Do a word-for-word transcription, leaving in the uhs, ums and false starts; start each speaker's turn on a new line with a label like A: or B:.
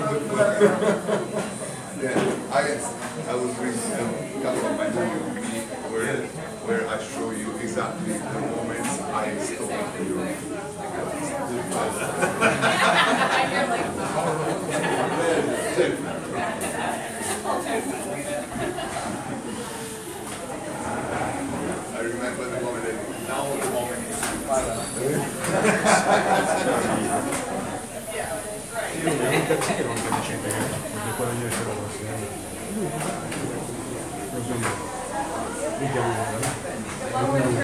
A: Yeah, I I was reading a couple of my videos where where I show you exactly the moments I stopped the Euro. I remember the moment that now the moment
B: io non cazzino non capisce perché quello io ce l'ho lo so io mica uno